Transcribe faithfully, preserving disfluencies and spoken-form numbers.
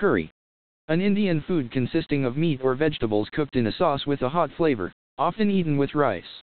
Curry. An Indian food consisting of meat or vegetables cooked in a sauce with a hot flavor, often eaten with rice.